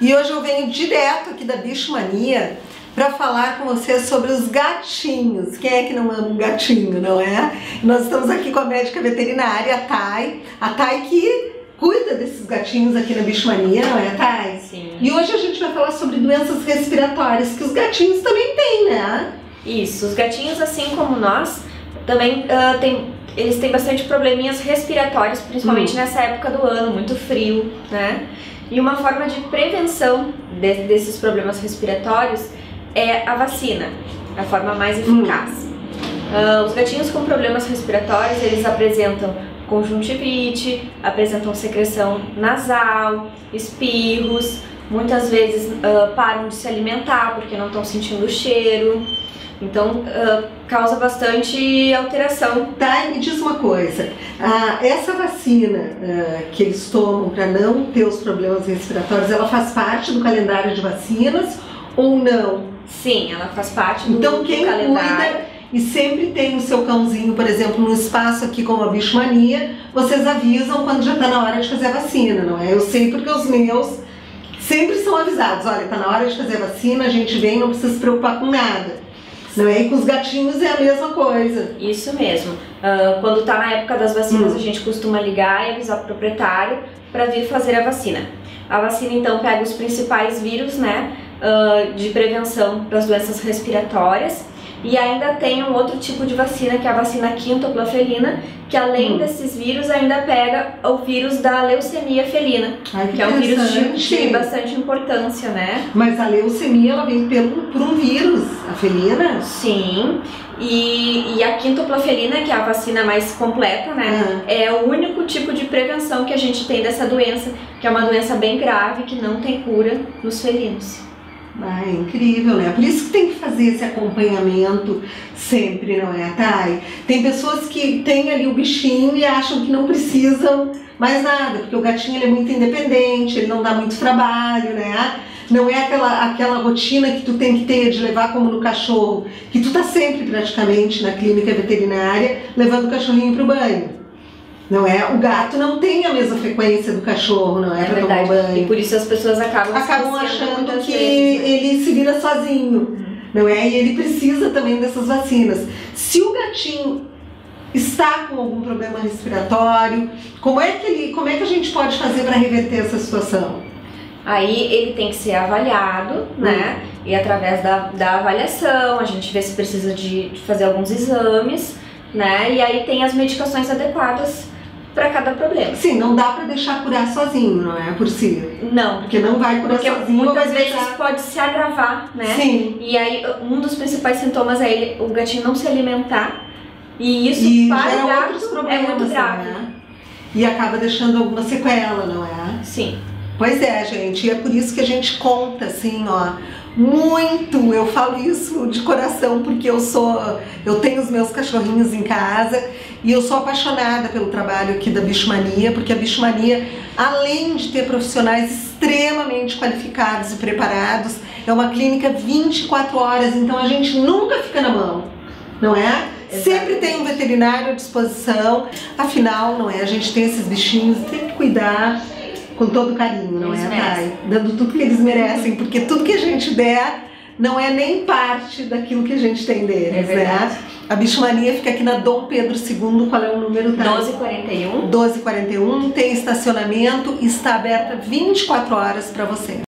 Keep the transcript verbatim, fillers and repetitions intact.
E hoje eu venho direto aqui da Bichomania para falar com vocês sobre os gatinhos. Quem é que não ama um gatinho, não é? Nós estamos aqui com a médica veterinária, a Thay. A Thay que cuida desses gatinhos aqui na Bichomania, não é, Thay? Sim. E hoje a gente vai falar sobre doenças respiratórias, que os gatinhos também têm, né? Isso, os gatinhos, assim como nós, também uh, tem, eles têm bastante probleminhas respiratórios, principalmente hum. nessa época do ano, muito frio, né? E uma forma de prevenção de, desses problemas respiratórios é a vacina, a forma mais eficaz. Hum. Uh, os gatinhos com problemas respiratórios, eles apresentam conjuntivite, apresentam secreção nasal, espirros, muitas vezes uh, param de se alimentar porque não estão sentindo o cheiro. Então, uh, causa bastante alteração. Tá, e me diz uma coisa, ah, essa vacina uh, que eles tomam para não ter os problemas respiratórios, ela faz parte do calendário de vacinas ou não? Sim, ela faz parte do, então, quem do calendário. Cuida e sempre tem o seu cãozinho, por exemplo, no espaço aqui como a Bichomania, vocês avisam quando já está na hora de fazer a vacina, não é? Eu sei porque os meus sempre são avisados, olha, está na hora de fazer a vacina, a gente vem, não precisa se preocupar com nada. Não é? E com os gatinhos é a mesma coisa. Isso mesmo. Uh, quando tá na época das vacinas, hum. a gente costuma ligar e avisar o proprietário para vir fazer a vacina. A vacina, então, pega os principais vírus, né, uh, de prevenção das doenças respiratórias. E ainda tem um outro tipo de vacina, que é a vacina quíntupla felina, que além hum. desses vírus ainda pega o vírus da leucemia felina, Ai, que, que é um vírus de, de bastante importância, né? Mas a leucemia, ela vem pelo, por um vírus, a felina? Sim, e, e a quíntupla felina, que é a vacina mais completa, né? Ah. É o único tipo de prevenção que a gente tem dessa doença, que é uma doença bem grave, que não tem cura nos felinos. Ah, é incrível, né? Por isso que tem que fazer esse acompanhamento sempre, não é, Thay? Tem pessoas que têm ali o bichinho e acham que não precisam mais nada, porque o gatinho ele é muito independente, ele não dá muito trabalho, né? Não é aquela, aquela rotina que tu tem que ter de levar como no cachorro, que tu tá sempre praticamente na clínica veterinária levando o cachorrinho pro banho. Não é? O gato não tem a mesma frequência do cachorro, não é? É pra verdade. tomar banho. E por isso as pessoas acabam, acabam achando que vezes, né? ele se vira sozinho, uhum. não é? E ele precisa também dessas vacinas. Se o gatinho está com algum problema respiratório, como é que, ele, como é que a gente pode fazer para reverter essa situação? Aí ele tem que ser avaliado, hum. né? E através da, da avaliação, a gente vê se precisa de, de fazer alguns exames, né? E aí tem as medicações adequadas para cada problema. Sim, não dá para deixar curar sozinho, não é? Por si. Não. Porque não vai curar porque sozinho. muitas vezes deixar... pode se agravar, né? Sim. E aí um dos principais sintomas é ele, o gatinho não se alimentar. E isso e para o gato outros problemas, é muito grave. Né? E acaba deixando alguma sequela, não é? Sim. Pois é, gente, e é por isso que a gente conta, assim, ó, muito, eu falo isso de coração, porque eu sou, eu tenho os meus cachorrinhos em casa e eu sou apaixonada pelo trabalho aqui da Bichomania, porque a Bichomania, além de ter profissionais extremamente qualificados e preparados, é uma clínica vinte e quatro horas, então a gente nunca fica na mão, não é? Exatamente. Sempre tem um veterinário à disposição, afinal, não é? A gente tem esses bichinhos, tem que cuidar com todo carinho, não eles é, Thay? Dando tudo que eles merecem, porque tudo que a gente der não é nem parte daquilo que a gente tem deles, é né? A Bichomania fica aqui na Dom Pedro segundo, qual é o número? Tá? doze e quarenta e um. doze e quarenta e um, tem estacionamento e está aberta vinte e quatro horas para você.